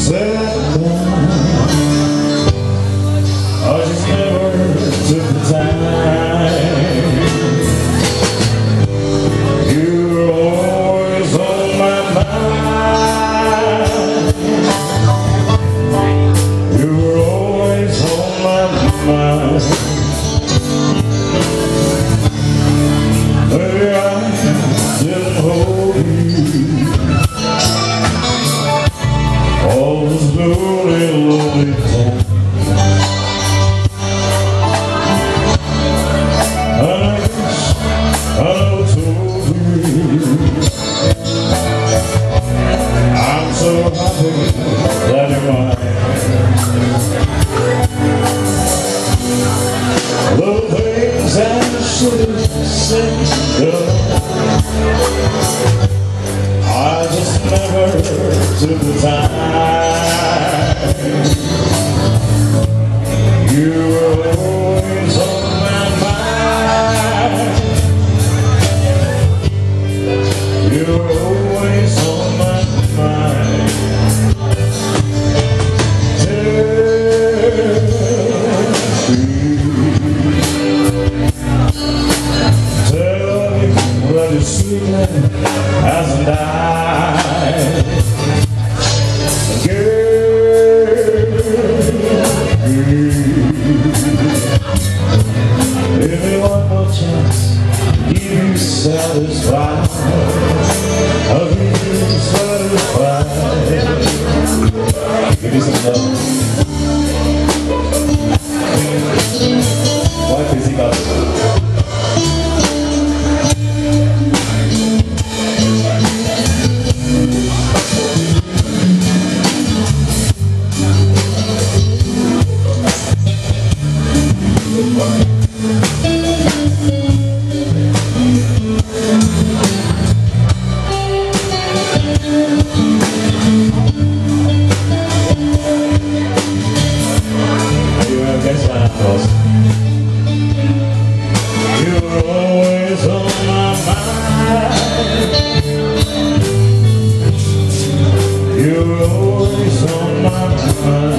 Sat down, I just never took the time. You were always on my mind. You were always on my mind. Maybe I didn't hold you all this lonely time. I guess I told you I'm so happy that you're mine. The things I should have said, girl, I just never took the time. You were always on my mind. You were always on my mind. Tell me that your sweetness hasn't died. Give me one more chance, keep you satisfied. I'll keep you satisfied. Give me some love. Why busy got it? You're always on my mind. You're always on my mind.